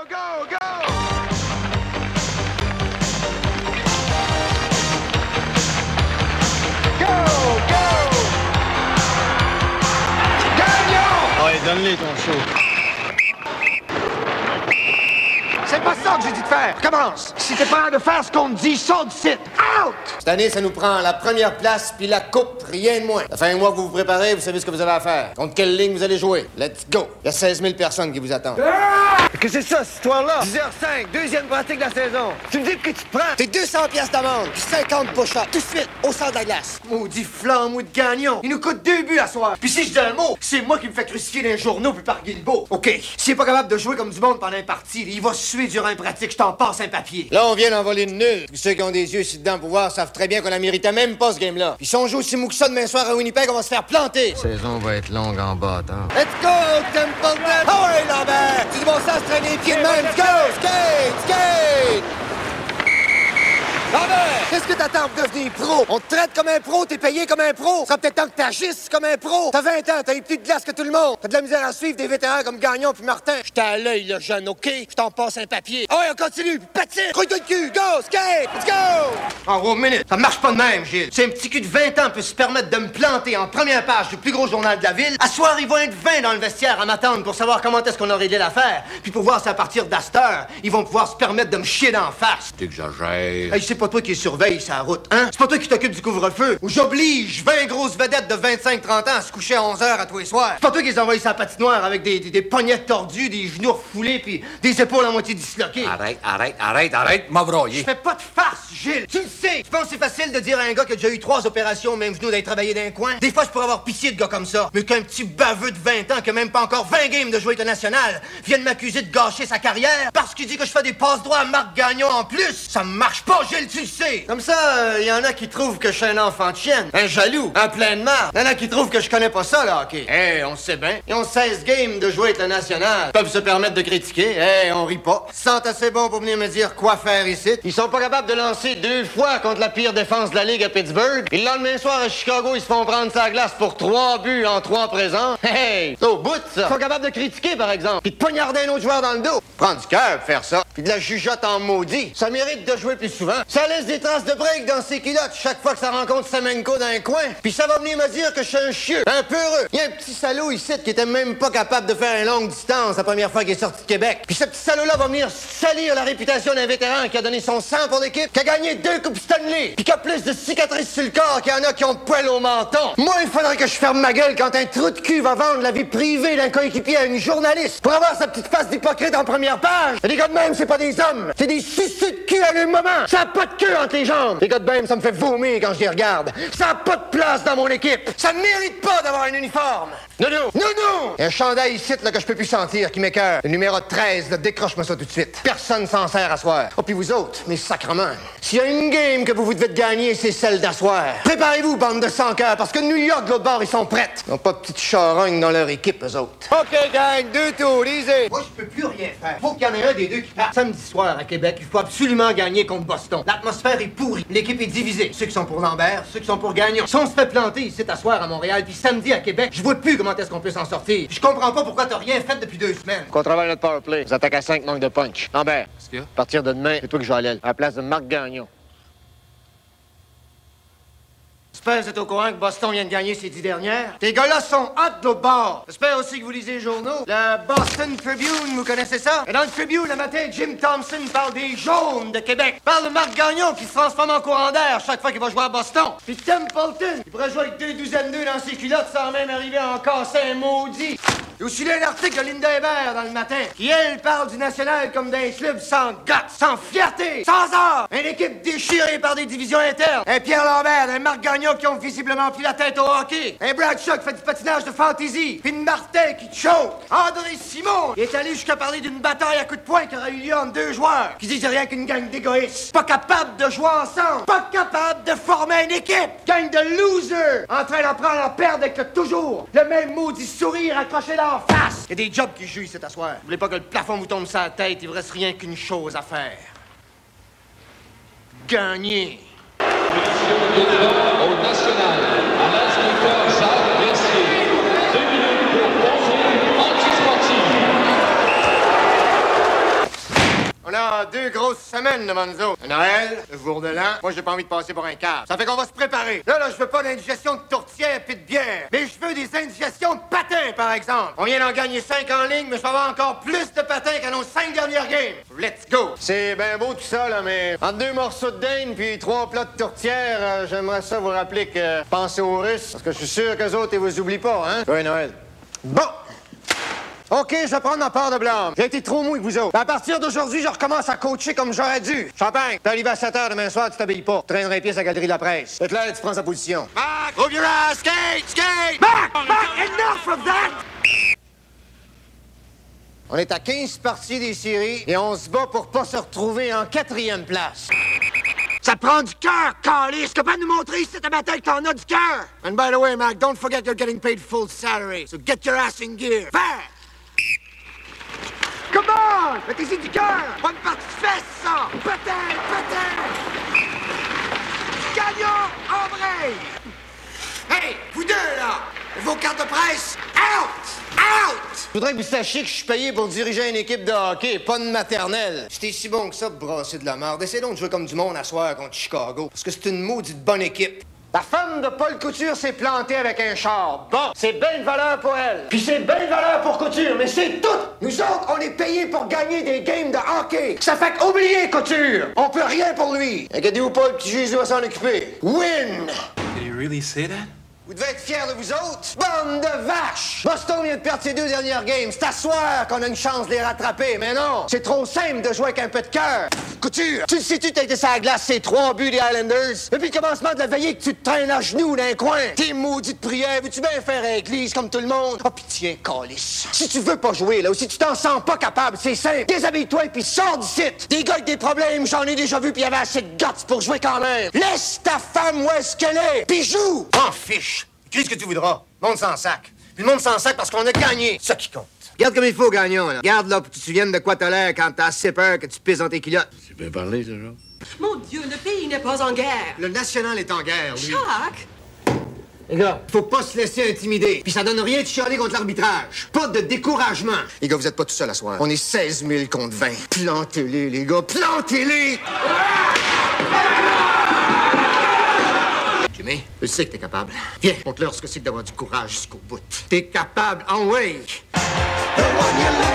go, go! Go, go! Gagnon! Ouais, donne-les ton show. C'est pas ça que j'ai dit de faire! Commence! Si t'es pas là de faire ce qu'on te dit, sors du site! Out! Cette année, ça nous prend la première place puis la coupe, rien de moins. Ça fait un mois que vous vous préparez, vous savez ce que vous avez à faire. Contre quelle ligne vous allez jouer? Let's go! Il y a 16 000 personnes qui vous attendent. Qu'est-ce que c'est ça, cette histoire-là? 10h05, deuxième pratique de la saison. Tu me dis que tu te prends? T'es 200 piastres d'amende puis 50 push-ups, tout de suite, au centre de la glace. Maudit flamme ou de gagnon. Il nous coûte 2 buts à soir. Puis si je dis un mot, c'est moi qui me fais crucifier dans les journaux puis par Guilbeault. OK, s'il est pas capable de jouer comme du monde pendant un parti, il va suer durant une pratique, je t'en passe un papier. Là, on vient d'envoler une nulle. Tous ceux qui ont des yeux ici dedans pour voir savent très bien qu'on la méritait même pas, ce game-là. Puis si on joue aussi mou que ça demain soir à Winnipeg, on va se faire planter. La saison va être longue en bâtard. Let's go, Templeton! Ah ouais, Lambert! Tu dis bon ça, se traîner les pieds de même. Let's go! Skate! Skate! Lambert! Qu'est-ce que t'attends pour devenir pro? On te traite comme un pro, t'es payé comme un pro. Ça sera peut-être temps que t'agisses comme un pro. T'as 20 ans, t'as eu plus de glace que tout le monde. T'as de la misère à suivre des vétérans comme Gagnon puis Martin. J'étais à l'œil, le jeune, OK? Je t'en passe un papier. Ah ouais, on continue, patine! Croix-toi de cul, go! Skate! Let's go! Oh, one minute. Ça marche pas de même, Gilles. C'est un petit cul de 20 ans peut se permettre de me planter en première page du plus gros journal de la ville. À soir, ils vont être 20 dans le vestiaire à m'attendre pour savoir comment est-ce qu'on a réglé l'affaire. Puis pour voir si à partir d'Astor, ils vont pouvoir se permettre de me chier d'en face. T'exagères. Hey, c'est pas toi qui surveille sa route, hein? C'est pas toi qui t'occupe du couvre-feu. Ou j'oblige 20 grosses vedettes de 25-30 ans à se coucher à 11h à tous les soirs. C'est pas toi qui les envoie sa patinoire avec des poignets tordus, des genoux refoulés puis des épaules à moitié disloquées. Arrête, m'a broyé. Je fais pas de farce, Gilles. Tu le sais. Tu penses que c'est facile de dire à un gars qui a déjà eu 3 opérations au même genou d'aller travailler dans un coin? Des fois, je pourrais avoir pitié de gars comme ça. Mais qu'un petit baveux de 20 ans qui a même pas encore 20 games de jouer international vienne m'accuser de gâcher sa carrière parce qu'il dit que je fais des passes droits à Marc Gagnon en plus. Ça marche pas, Gilles, tu le sais. Comme ça, y en a qui trouvent que je suis un enfant de chienne, un jaloux, un plein de marre. Y en a qui trouvent que je connais pas ça, le hockey. Hey, on sait bien. Ils ont 16 games de jouer international. Ils peuvent se permettre de critiquer. Hey, on rit pas. Ils se sentent assez bons pour venir me dire quoi faire ici. Ils sont pas capables de lancer 2 fois contre la pire défense de la Ligue à Pittsburgh. Et le lendemain soir à Chicago, ils se font prendre sa glace pour 3 buts en 3 présents. Hey, c'est au bout, ça. Ils sont capables de critiquer, par exemple. Puis de poignarder un autre joueur dans le dos. Prendre du cœur pour faire ça. Puis de la jugeote en maudit. Ça mérite de jouer plus souvent. Ça laisse des traces de break dans ses culottes chaque fois que ça rencontre Semenko dans un coin. Puis ça va venir me dire que je suis un chieux, un peureux. Il y a un petit salaud ici qui était même pas capable de faire une longue distance la première fois qu'il est sorti de Québec. Puis ce petit salaud-là va venir salir la réputation d'un vétéran qui a donné son sang pour l'équipe, qui a gagné 2 coupes Stanley, puis qui a plus de cicatrices sur le corps qu'il y en a qui ont de poils au menton. Moi, il faudrait que je ferme ma gueule quand un trou de cul va vendre la vie privée d'un coéquipier à une journaliste pour avoir sa petite face d'hypocrite en première page. Et les gars de même, c'est pas des hommes, c'est des suceux de cul à le moment. Ça a pas de queue entre les jambes. Les gars de même, ça me fait vomir quand je les regarde. Ça a pas de place dans mon équipe. Ça ne mérite pas d'avoir un uniforme. Non. Il y a un chandail ici là, que je peux plus sentir qui m'écoeure. Le numéro 13, là, décroche-moi ça tout de suite. Personne s'en sert à soir. Oh, puis vous autres, mes sacrements. S'il y a une game que vous devez gagner, c'est celle d'asseoir. Préparez-vous, bande de sans-cœur, parce que New York, de l'autre bord, ils sont prêts. Ils n'ont pas de petite charogne dans leur équipe, eux autres. OK, gang, 2 tours, easy. Moi, je peux plus rien faire. Faut qu'il y en ait un des deux qui parte. Samedi soir, à Québec, il faut absolument gagner contre Boston. L'atmosphère est pourrie. L'équipe est divisée. Ceux qui sont pour Lambert, ceux qui sont pour Gagnon. Si on se fait planter ici, t'asseoir à Montréal, puis samedi à Québec, je vois plus comment est-ce qu'on peut s'en sortir. Je comprends pas pourquoi t'as rien fait depuis 2 semaines. Qu'on travaille notre powerplay. Vous attaquez à 5, manque de punch. Lambert, Qu'est-ce qu'il y a? à partir de demain, c'est toi que je vais à l'aile, à la place de Marc Gagnon. J'espère que vous êtes au courant que Boston vient de gagner ces 10 dernières. Tes gars-là sont hot de l'autre bord. J'espère aussi que vous lisez les journaux. Le Boston Tribune, vous connaissez ça? Et dans le Tribune, le matin, Jim Thompson parle des jaunes de Québec. Parle de Marc Gagnon qui se transforme en courant d'air chaque fois qu'il va jouer à Boston. Puis Templeton, il pourrait jouer avec 2 douzaines d'œufs dans ses culottes sans même arriver à en casser un maudit. Il y a aussi là un article de Linda Hébert dans le matin qui, elle, parle du national comme d'un club sans guts, sans fierté, sans art. Une équipe déchirée par des divisions internes. Un Pierre Lambert, un Marc Gagnon qui ont visiblement pris la tête au hockey. Un Bradshaw qui fait du patinage de fantasy. Puis une Martin qui te choke. André Simon, il est allé jusqu'à parler d'une bataille à coups de poing qui aurait eu lieu entre 2 joueurs qui disent rien qu'une gang d'égoïstes. Pas capable de jouer ensemble. Pas capable de former une équipe. Gang de losers. En train d'en prendre en perdre avec toujours le même maudit sourire accroché dans la face. Il y a des jobs qui jouent cet asseoir. Vous voulez pas que le plafond vous tombe sur la tête, il vous reste rien qu'une chose à faire. Gagner. Au national, à l'inspecteur Jacques Mercier. 2 minutes pour conseiller antisportif. On a 2 grosses semaines devant nous autres. Noël, le jour de l'an. Moi, j'ai pas envie de passer pour un cave. Ça fait qu'on va se préparer. Là, je veux pas d'indigestion de tourtière pis de bière. Mais je veux des indigestions de patins, par exemple. On vient d'en gagner 5 en ligne, mais je vais avoir encore plus de patins qu'à nos 5 dernières games. Let's go! C'est bien beau tout ça, là, mais entre 2 morceaux de dinde puis 3 plats de tourtière, j'aimerais ça vous rappeler que pensez aux Russes, parce que je suis sûr qu'eux autres, ils vous oublient pas, hein? Oui, Noël. Bon! OK, je vais prendre ma part de blâme. J'ai été trop mou avec vous autres. À partir d'aujourd'hui, je recommence à coacher comme j'aurais dû. Champagne, t'es arrivé à 7 h demain soir, tu t'habilles pas. Tu traînerais les pieds à la galerie de la presse. C'est clair, tu prends sa position. Marc, move your ass, skate, skate! Marc, enough of that! On est à 15 parties des séries et on se bat pour pas se retrouver en 4e place. Ça prend du cœur, calice! Capable de nous montrer ici ta bataille que t'en as du cœur! And by the way, Mac, don't forget you're getting paid full salary, so get your ass in gear. Fast! Come on! Mettez-y du cœur! Bonne partie de fesse, ça! Patin, patin! Gagnant, embraye! Hey, vous deux, là! Vos cartes de presse, out! Out! Je voudrais que vous sachiez que je suis payé pour diriger une équipe de hockey, pas de maternelle. Si t'es si bon que ça pour brasser de la merde, essaie donc de jouer comme du monde à soir contre Chicago, parce que c'est une maudite bonne équipe. La femme de Paul Couture s'est plantée avec un char. Bon, c'est bien de valeur pour elle. Puis c'est bien de valeur pour Couture, mais c'est tout! Nous autres, on est payés pour gagner des games de hockey. Ça fait qu'oublier Couture! On peut rien pour lui. Inquiétez-vous pas, le petit Jésus va s'en occuper. Win! Did he really say that? Vous devez être fiers de vous autres. Bande de vaches! Boston vient de perdre ses 2 dernières games. C'est à soir qu'on a une chance de les rattraper. Mais non, c'est trop simple de jouer avec un peu de cœur. Couture, tu le sais-tu, t'as été sur la glace, c'est 3 buts des Islanders? Depuis le commencement de la veillée que tu te traînes à genoux dans un coin. T'es maudit de prière, veux-tu bien faire à l'église comme tout le monde? Oh, pitié, calice. Si tu veux pas jouer, là, ou si tu t'en sens pas capable, c'est simple. Déshabille-toi et puis sors du site. Des gars avec des problèmes, j'en ai déjà vu, puis y avait assez de guts pour jouer quand même. Laisse ta femme où est-ce qu'elle est, puis joue! En fiche! Qu'est-ce que tu voudras? Monde sans sac. Puis le monde sans sac parce qu'on a gagné. C'est ça qui compte. Regarde comme il faut, gagnant, là. Regarde, là, pour que tu te souviennes de quoi t'as l'air quand t'as assez peur que tu pisses dans tes culottes. Tu peux parler, ce genre? Mon Dieu, le pays n'est pas en guerre. Le national est en guerre, oui. Jacques! Les gars, faut pas se laisser intimider. Puis ça donne rien de chialer contre l'arbitrage. Pas de découragement. Les gars, vous êtes pas tout seuls à soir. On est 16 000 contre 20. Plantez-les, les gars, plantez-les! Jimmy, je sais que t'es capable. Viens, montre-leur ce que c'est que d'avoir du courage jusqu'au bout. T'es capable, en way!